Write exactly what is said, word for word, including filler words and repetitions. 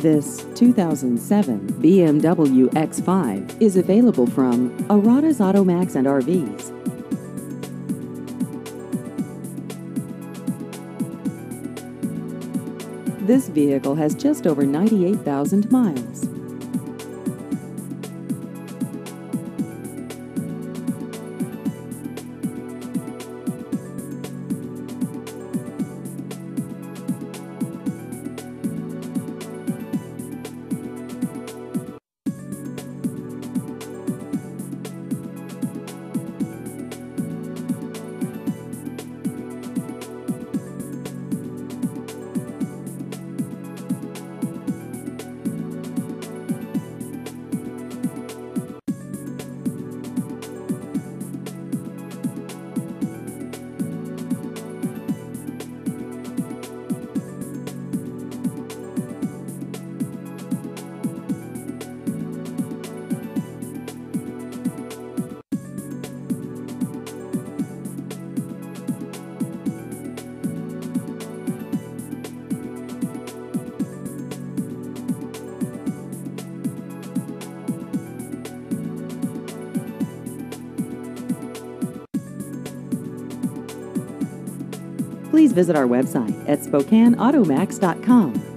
This two thousand seven B M W X five is available from Arrotta's Automax and R Vs. This vehicle has just over ninety-eight thousand miles. Please visit our website at Spokane Automax dot com.